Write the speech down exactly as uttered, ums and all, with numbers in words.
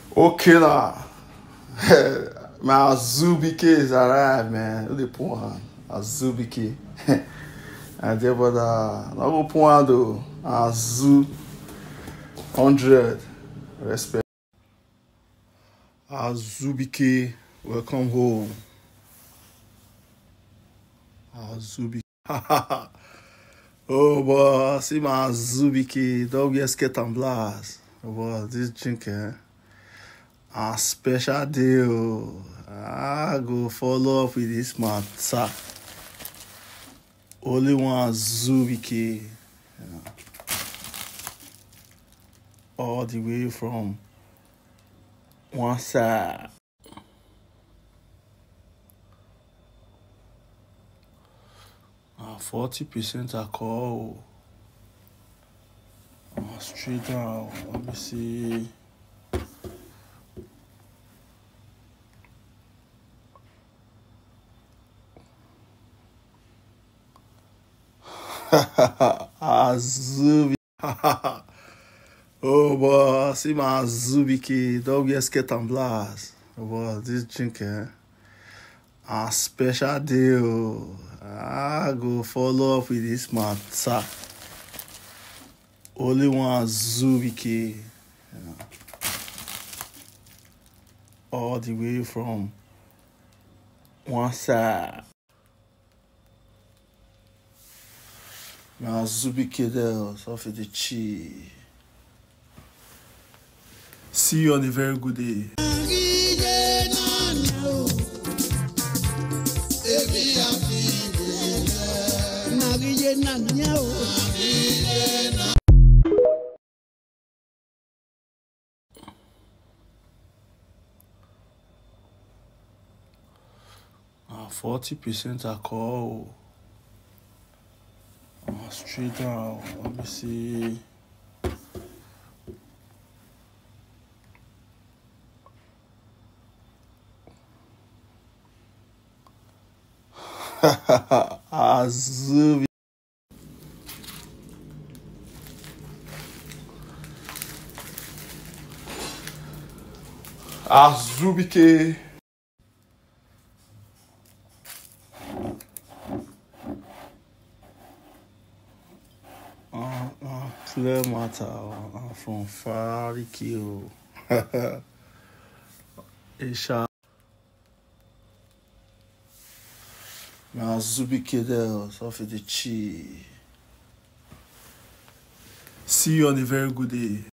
Ok lá. Mas Azul biquê, zarab, man. Eu depois, porra. Azul biquê. Aí depois da. Logo pondo Azul one hundred. Respect. Azul biquê. Welcome home. Azul biquê. Oh, boy. See my Azul biquê. Don't get scared and blast. Oh, boy. This drink, eh? A special deal. I go follow up with this matter. Only one Zubiki. You know, all the way from one side. Uh, forty percent alcohol. Uh, straight down. Let me see. Azul. Oh, boy. See my Zubiki. Don't get scared and blast. Oh, boy. This drink, eh? A special deal. I go follow up with this matter. Only one Zubiki. You know, all the way from one side. Now Zubiki there, so for the chi. See you on a very good day. Uh, forty percent alcohol. Uh, straight down. Let me see. Azul. Azul biquê. Uh, uh, clear matter. Uh, from far kill. Isha. Now Zubiki there, so for the chi. See you on a very good day.